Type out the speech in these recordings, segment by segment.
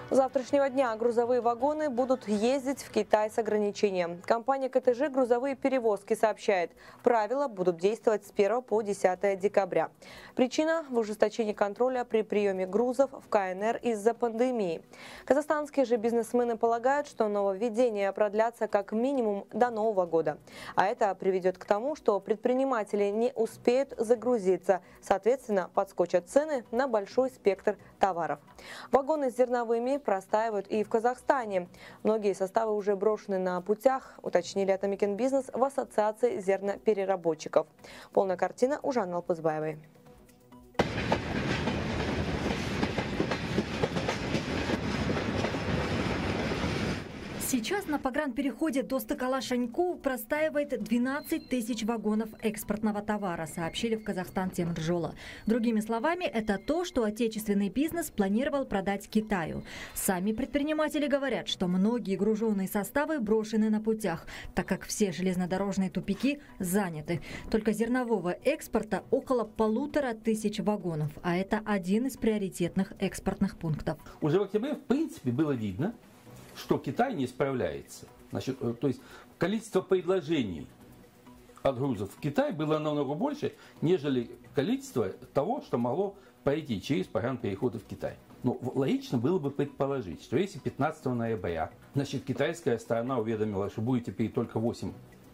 С завтрашнего дня грузовые вагоны будут ездить в Китай с ограничением. Компания КТЖ «Грузовые перевозки» сообщает, правила будут действовать с 1 по 10 декабря. Причина – в ужесточении контроля при приеме грузов в КНР из-за пандемии. Казахстанские же бизнесмены полагают, что нововведения продлятся как минимум до Нового года. А это приведет к тому, что предприниматели не успеют загрузиться. Соответственно, подскочат цены на большой спектр товаров. Вагоны с зерновыми простаивают и в Казахстане. Многие составы уже брошены на путях, уточнили Атамекен Бизнес в Ассоциации зернопереработчиков. Полная картина у Жанны Алпызбаевой. Сейчас на погранпереходе Достык-Алашаньку простаивает 12 тысяч вагонов экспортного товара, сообщили в Казахстан Темиржола. Другими словами, это то, что отечественный бизнес планировал продать Китаю. Сами предприниматели говорят, что многие груженные составы брошены на путях, так как все железнодорожные тупики заняты. Только зернового экспорта около 1500 вагонов, а это один из приоритетных экспортных пунктов. Уже в октябре, в принципе, было видно, что Китай не справляется. Значит, то есть количество предложений от грузов в Китай было намного больше, нежели количество того, что могло пройти через погранпереходы в Китай. Ну, логично было бы предположить, что если 15 ноября, значит, китайская сторона уведомила, что будет теперь только 8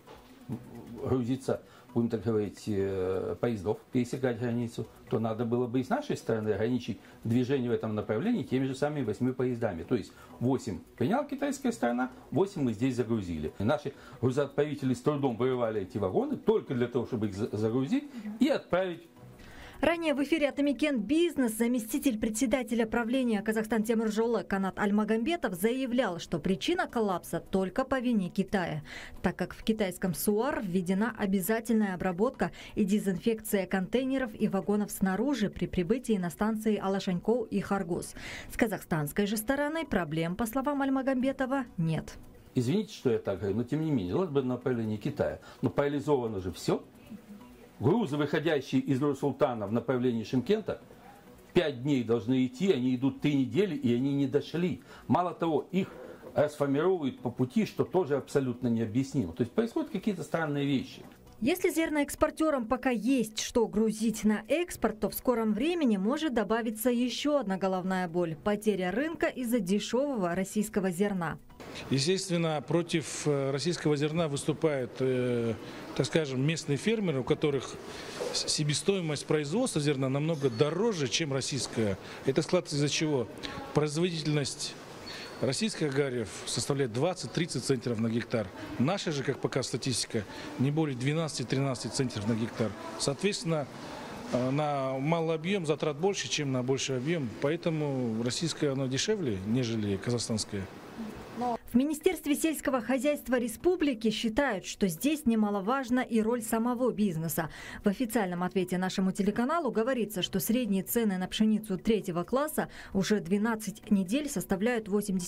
грузиться, будем так говорить, поездов пересекать границу, то надо было бы и с нашей стороны ограничить движение в этом направлении теми же самыми 8 поездами. То есть 8 приняла китайская сторона, 8 мы здесь загрузили. И наши грузоотправители с трудом вырывали эти вагоны только для того, чтобы их загрузить и отправить. Ранее в эфире Атамекен Бизнес заместитель председателя правления Казахстан Темиржола Канат Альмагамбетов заявлял, что причина коллапса только по вине Китая, так как в китайском СУАР введена обязательная обработка и дезинфекция контейнеров и вагонов снаружи при прибытии на станции Алашанько и Харгос. С казахстанской же стороны проблем, по словам Альмагамбетова, нет. Извините, что я так говорю, но тем не менее, ладно бы направление Китая, но парализовано же все. Грузы, выходящие из Нур-Султана в направлении Шымкента, 5 дней должны идти, они идут 3 недели, и они не дошли. Мало того, их расформировывают по пути, что тоже абсолютно необъяснимо. То есть происходят какие-то странные вещи. Если зерноэкспортерам пока есть что грузить на экспорт, то в скором времени может добавиться еще одна головная боль – потеря рынка из-за дешевого российского зерна. Естественно, против российского зерна выступают, так скажем, местные фермеры, у которых себестоимость производства зерна намного дороже, чем российская. Это складывается из-за чего? Производительность российских агариев составляет 20-30 центнеров на гектар. Наша же, как пока статистика, не более 12-13 центнеров на гектар. Соответственно, на малый объем затрат больше, чем на больший объем. Поэтому российское оно дешевле, нежели казахстанское. В Министерстве сельского хозяйства республики считают, что здесь немаловажна и роль самого бизнеса. В официальном ответе нашему телеканалу говорится, что средние цены на пшеницу 3-го класса уже 12 недель составляют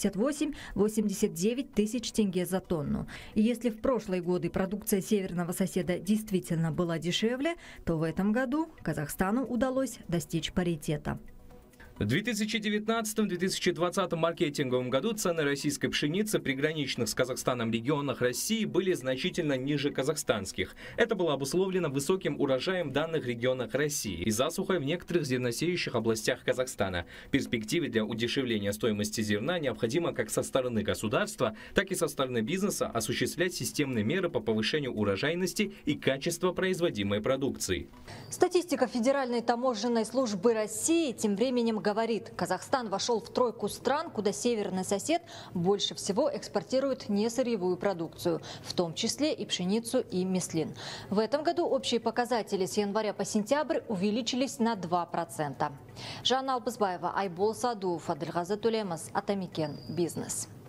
88-89 тысяч тенге за тонну. И если в прошлые годы продукция северного соседа действительно была дешевле, то в этом году Казахстану удалось достичь паритета. В 2019-2020 маркетинговом году цены российской пшеницы в приграничных с Казахстаном регионах России были значительно ниже казахстанских. Это было обусловлено высоким урожаем в данных регионах России и засухой в некоторых зерносеющих областях Казахстана. В перспективе для удешевления стоимости зерна необходимо как со стороны государства, так и со стороны бизнеса осуществлять системные меры по повышению урожайности и качества производимой продукции. Статистика Федеральной таможенной службы России тем временем говорит, Казахстан вошел в тройку стран, куда северный сосед больше всего экспортирует несырьевую продукцию, в том числе и пшеницу и меслин. В этом году общие показатели с января по сентябрь увеличились на 2%. Жанна Алпызбаева, Айбол Садуов, Адылғазы Төлеміс, Атамекен Бизнес.